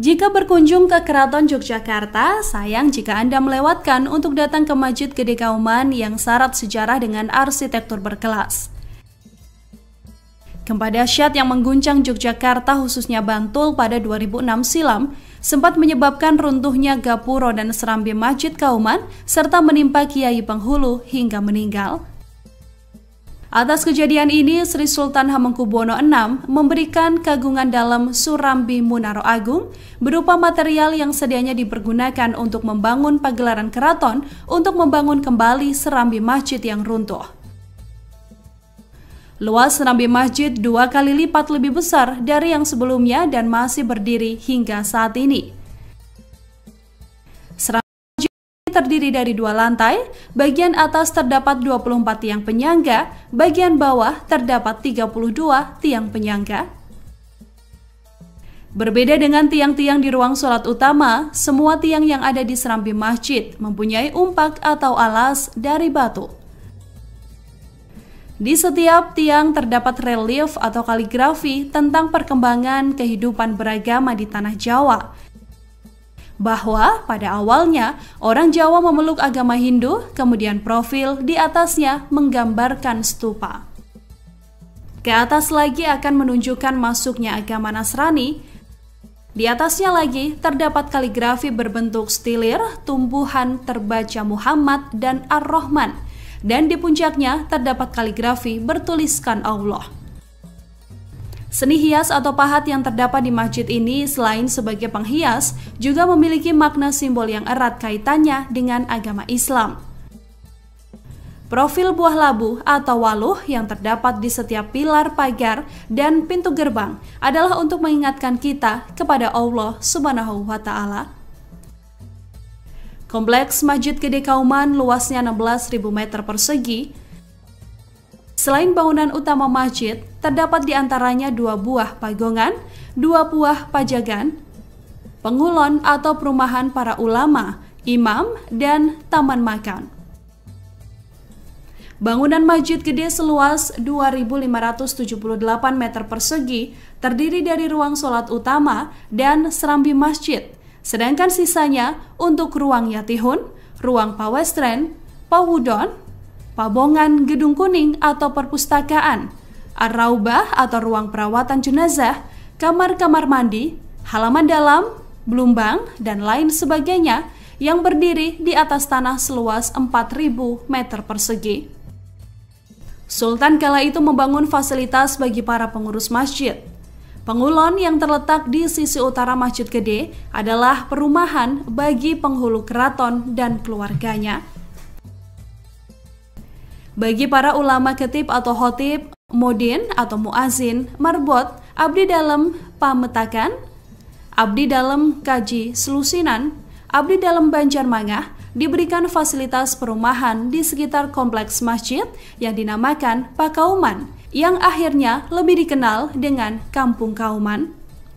Jika berkunjung ke Keraton Yogyakarta, sayang jika Anda melewatkan untuk datang ke Masjid Gede Kauman yang syarat sejarah dengan arsitektur berkelas. Gempa dahsyat yang mengguncang Yogyakarta khususnya Bantul pada 2006 silam sempat menyebabkan runtuhnya gapuro dan serambi Masjid Kauman serta menimpa Kiai penghulu hingga meninggal. Atas kejadian ini, Sri Sultan Hamengkubuwono VI memberikan kagungan dalam Surambi Munaro Agung berupa material yang sedianya dipergunakan untuk membangun pagelaran keraton untuk membangun kembali serambi masjid yang runtuh. Luas serambi masjid 2 kali lipat lebih besar dari yang sebelumnya dan masih berdiri hingga saat ini. Terdiri dari 2 lantai, bagian atas terdapat 24 tiang penyangga, bagian bawah terdapat 32 tiang penyangga. Berbeda dengan tiang-tiang di ruang sholat utama, semua tiang yang ada di serambi masjid mempunyai umpak atau alas dari batu. Di setiap tiang terdapat relief atau kaligrafi tentang perkembangan kehidupan beragama di tanah Jawa, bahwa pada awalnya orang Jawa memeluk agama Hindu, kemudian profil di atasnya menggambarkan stupa. Ke atas lagi akan menunjukkan masuknya agama Nasrani. Di atasnya lagi terdapat kaligrafi berbentuk stilir, tumbuhan terbaca Muhammad dan Ar-Rahman, dan di puncaknya terdapat kaligrafi bertuliskan Allah. Seni hias atau pahat yang terdapat di masjid ini selain sebagai penghias, juga memiliki makna simbol yang erat kaitannya dengan agama Islam. Profil buah labu atau waluh yang terdapat di setiap pilar pagar dan pintu gerbang adalah untuk mengingatkan kita kepada Allah Subhanahu wa Ta'ala. Kompleks Masjid Gede Kauman luasnya 16.000 meter persegi. Selain bangunan utama masjid, terdapat di antaranya 2 buah pagongan, 2 buah pajagan, pengulon atau perumahan para ulama, imam, dan taman makan. Bangunan masjid gede seluas 2.578 meter persegi terdiri dari ruang sholat utama dan serambi masjid, sedangkan sisanya untuk ruang yatihun, ruang pawestren, pawudon, pabongan gedung kuning atau perpustakaan, ar-raubah atau ruang perawatan jenazah, kamar-kamar mandi, halaman dalam, belumbang, dan lain sebagainya yang berdiri di atas tanah seluas 4.000 meter persegi. Sultan kala itu membangun fasilitas bagi para pengurus masjid. Pengulon yang terletak di sisi utara Masjid Gede adalah perumahan bagi penghulu keraton dan keluarganya. Bagi para ulama ketib atau khotib, modin atau muazin, marbot, abdi dalam pametakan, abdi dalam kaji selusinan, abdi dalam Banjarmangah, diberikan fasilitas perumahan di sekitar kompleks masjid yang dinamakan Pakauman, yang akhirnya lebih dikenal dengan Kampung Kauman.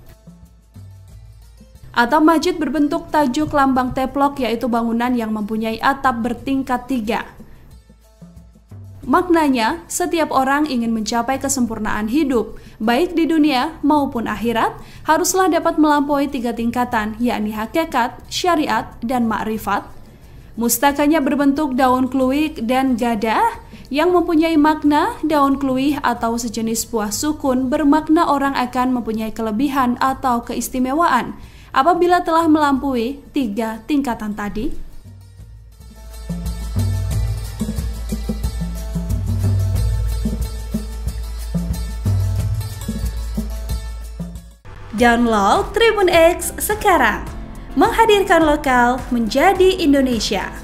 Atau masjid berbentuk tajuk lambang teplok, yaitu bangunan yang mempunyai atap bertingkat 3. Maknanya, setiap orang ingin mencapai kesempurnaan hidup, baik di dunia maupun akhirat, haruslah dapat melampaui 3 tingkatan, yakni hakikat, syariat, dan ma'rifat. Mustakanya berbentuk daun kluwik dan gadah, yang mempunyai makna daun kluwih atau sejenis buah sukun bermakna orang akan mempunyai kelebihan atau keistimewaan apabila telah melampaui 3 tingkatan tadi. Download Tribun X sekarang, menghadirkan lokal menjadi Indonesia.